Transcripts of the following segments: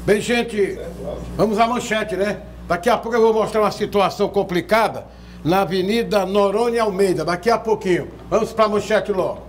Bem, gente, vamos à manchete, né? Daqui a pouco eu vou mostrar uma situação complicada na Avenida Noronha Almeida, daqui a pouquinho. Vamos para a manchete logo.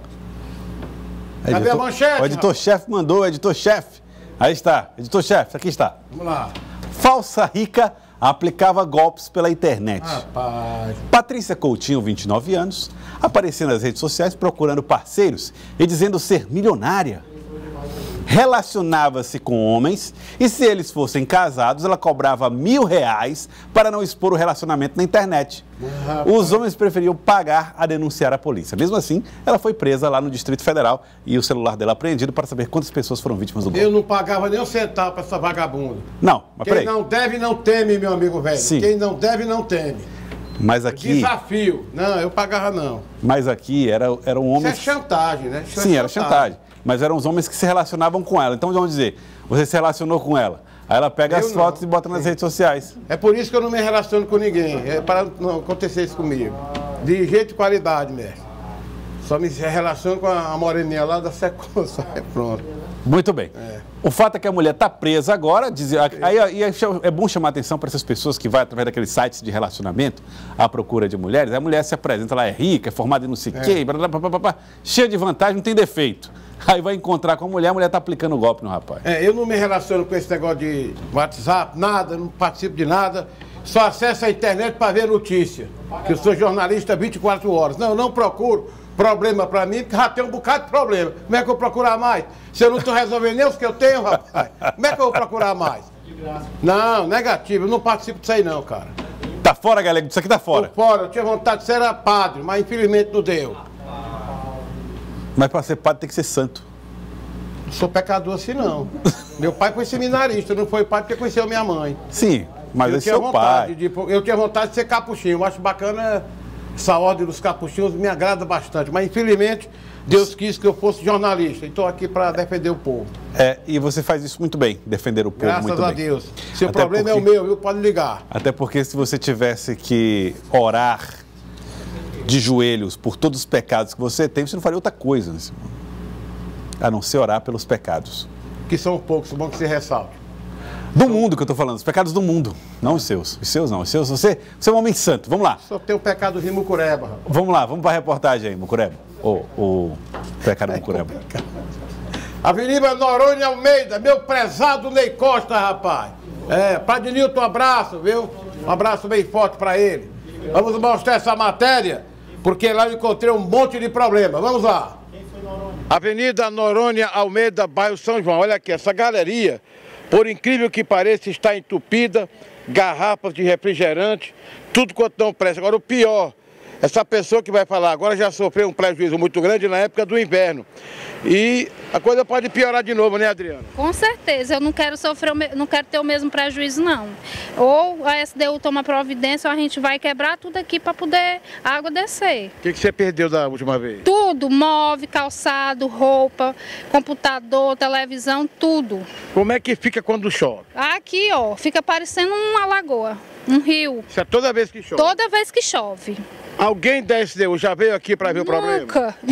Cadê a manchete? O editor-chefe mandou, o editor-chefe. Aí está, editor-chefe, aqui está. Vamos lá. Falsa rica aplicava golpes pela internet. Rapaz. Patrícia Coutinho, 29 anos, apareceu nas redes sociais procurando parceiros e dizendo ser milionária. Relacionava-se com homens e, se eles fossem casados, ela cobrava R$1.000 para não expor o relacionamento na internet. Os homens preferiam pagar a denunciar a polícia. Mesmo assim, ela foi presa lá no Distrito Federal e o celular dela apreendido para saber quantas pessoas foram vítimas do golpe. Eu não pagava nem um centavo para essa vagabunda. Não, mas peraí. Quem não deve, não teme, meu amigo velho. Sim. Quem não deve, não teme. Mas aqui... Desafio. Não, eu pagava não. Mas aqui eram homens... Isso é chantagem, né? Isso Sim, era chantagem. Mas eram os homens que se relacionavam com ela. Então, vamos dizer, você se relacionou com ela. Aí ela pega as fotos e bota nas redes sociais. É por isso que eu não me relaciono com ninguém. É para não acontecer isso comigo. De jeito e qualidade, mestre. Só me relaciono com a moreninha lá da Sequência. É pronto. Muito bem. O fato é que a mulher está presa agora. Aí é bom chamar a atenção para essas pessoas que vão através daqueles sites de relacionamento à procura de mulheres. A mulher se apresenta, ela é rica, é formada em não sei o quê, cheia de vantagem, não tem defeito. Aí vai encontrar com a mulher está aplicando o golpe no rapaz. Eu não me relaciono com esse negócio de WhatsApp, nada, não participo de nada. Só acesso à internet para ver notícia. Que eu sou jornalista 24 horas. Não, eu não procuro problema para mim, porque já tem um bocado de problema. Como é que eu vou procurar mais? Se eu não estou resolvendo nem os que eu tenho, rapaz, como é que eu vou procurar mais? Não, negativo, eu não participo disso aí não, cara. Tá fora, galera, isso aqui tá fora. Tô fora, eu tinha vontade de ser padre, mas infelizmente não deu. Mas para ser padre tem que ser santo. Não sou pecador assim não. Meu pai foi seminarista, não foi padre porque conheceu minha mãe. Sim, mas esse é seu pai. Eu tinha vontade de ser capuchinho, eu acho bacana essa ordem dos capuchinhos, me agrada bastante. Mas infelizmente Deus quis que eu fosse jornalista e estou aqui para defender o povo. E você faz isso muito bem, defender o povo muito bem. Graças a Deus. Se o problema é o meu, viu? Pode ligar. Até porque se você tivesse que orar de joelhos por todos os pecados que você tem, você não faria outra coisa, né, a não ser orar pelos pecados. Que são poucos, bom que se ressalte. Do mundo que eu estou falando, os pecados do mundo, não os seus. Os seus não, os seus, você é um homem santo, vamos lá. Só tem o pecado de Mucureba. Rapaz. Vamos lá, vamos para a reportagem aí, Mucureba. O pecado Mucureba. Avenida Noronha Almeida, meu prezado Ney Costa, rapaz. Padre Nilton, um abraço, viu? Um abraço bem forte para ele. Vamos mostrar essa matéria, porque lá eu encontrei um monte de problema. Vamos lá. Avenida Noronha Almeida, bairro São João. Olha aqui, essa galeria, por incrível que pareça, está entupida, garrafas de refrigerante, tudo quanto não presta. Agora o pior, essa pessoa que vai falar agora já sofreu um prejuízo muito grande na época do inverno. E a coisa pode piorar de novo, né, Adriana? Com certeza, eu não quero sofrer, não quero ter o mesmo prejuízo, não. Ou a SDU toma providência, ou a gente vai quebrar tudo aqui para poder a água descer. O que você perdeu da última vez? Tudo, móvel, calçado, roupa, computador, televisão, tudo. Como é que fica quando chove? Aqui, ó, fica parecendo uma lagoa, um rio. Isso é toda vez que chove? Toda vez que chove. Alguém da SDU já veio aqui para ver o problema?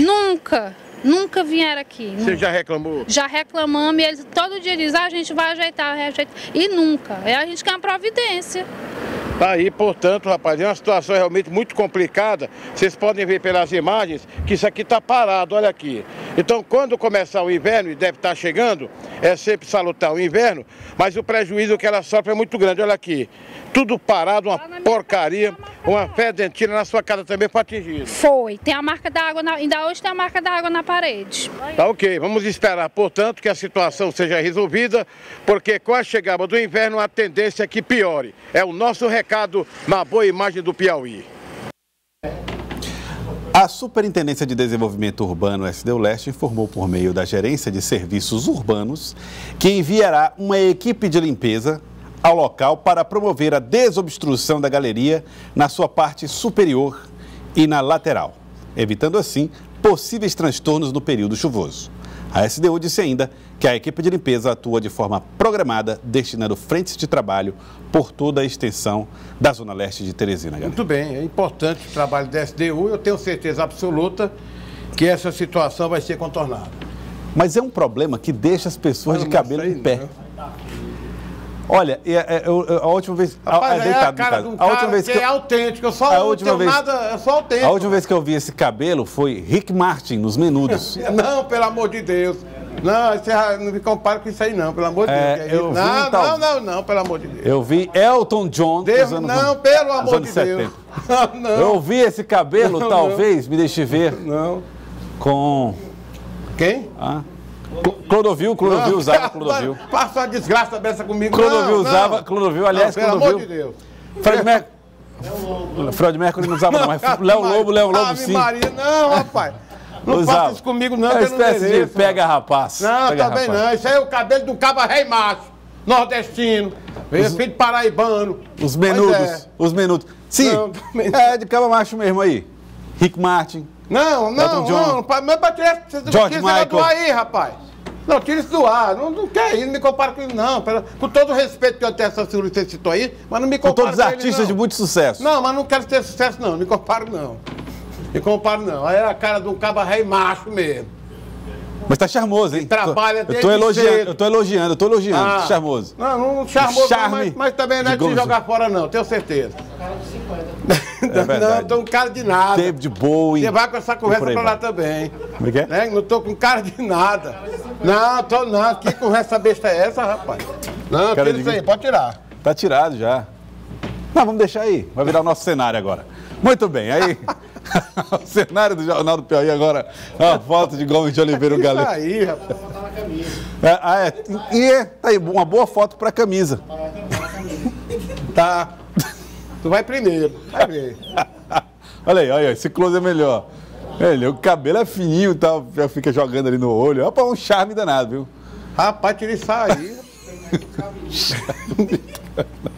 Nunca vieram aqui. Você já reclamou? Já reclamamos e eles todo dia dizem, a gente vai ajeitar. E nunca. A gente quer uma providência. Tá aí, portanto, rapaz, é uma situação realmente muito complicada. Vocês podem ver pelas imagens que isso aqui está parado, olha aqui. Então, quando começar o inverno, e deve estar chegando, é sempre salutar o inverno, mas o prejuízo que ela sofre é muito grande, olha aqui. Tudo parado, uma porcaria, uma fedentina na sua casa também foi atingida. Foi, tem a marca da água, ainda hoje tem a marca da água na parede. Tá ok, vamos esperar, portanto, que a situação seja resolvida, porque com a chegada do inverno a tendência é que piore. É o nosso recado na Boa Imagem do Piauí. A Superintendência de Desenvolvimento Urbano SDU Leste informou por meio da Gerência de Serviços Urbanos que enviará uma equipe de limpeza ao local para promover a desobstrução da galeria na sua parte superior e na lateral, evitando assim possíveis transtornos no período chuvoso. A SDU disse ainda que a equipe de limpeza atua de forma programada, destinando frentes de trabalho por toda a extensão da Zona Leste de Teresina. Galera. Muito bem, é importante o trabalho da SDU, eu tenho certeza absoluta que essa situação vai ser contornada. Mas é um problema que deixa as pessoas de cabelo em pé. Olha, a última vez... Rapaz, deitado, a cara de um a última cara vez que é autêntico, eu só não tenho nada, é só autêntico. A última vez que eu vi esse cabelo foi Rick Martin, nos Menudos. Não, pelo amor de Deus. Não, você não me compara com isso aí não, pelo amor de Deus. Não, pelo amor de Deus. Eu vi Elton John Deus, não, pelo amor de Deus. Não. Eu vi esse cabelo, talvez, me deixe ver. Não. Com... Quem? Clodovil usava Clodovil. Passa uma desgraça dessa comigo. Clodovil, aliás, pelo Clodovil. amor de Deus. Fred Mercury não usava não, mas Léo Lobo sim. Maria, não, rapaz. Não faça isso comigo não, é uma espécie de pega rapaz. Não, também não. Isso aí é o cabelo de um caba rei macho, nordestino, filho de paraibano. Os menudos. Sim, de caba macho mesmo aí. Rick Martin. Não, mas pra tirar George Michael do ar aí, rapaz. Não, tira isso do ar. Não quer ir, não me compara com isso, não. Com todo o respeito que eu tenho a essa figura que você citou aí, mas não me compara com todos os artistas de muito sucesso. Não, mas não quero ter sucesso, não. Me comparo, não. Aí é a cara de um caba rei macho mesmo. Mas tá charmoso, hein? Trabalha desde Eu tô elogiando, charmoso. Não charmoso, mas também não é de se jogar fora, não, tenho certeza. Não, tô com cara de nada. David Bowie. Você vai com essa conversa pra lá também. Como é que é? Não tô com cara de nada. Não. Que conversa besta é essa, rapaz? Não, tira isso aí, pode tirar. Tá tirado já. Não, vamos deixar aí. Vai virar o nosso cenário agora. Muito bem, aí... O cenário do Jornal do Piauí agora, a foto de Gomes de Oliveira, o Galego. Isso aí, rapaz. Tá aí, uma boa foto pra camisa. Tá. Tu vai primeiro, vai ver. Olha aí, esse close é melhor. O cabelo é fininho e tal, já fica jogando ali no olho. Rapaz, um charme danado, viu? Rapaz, tira isso aí.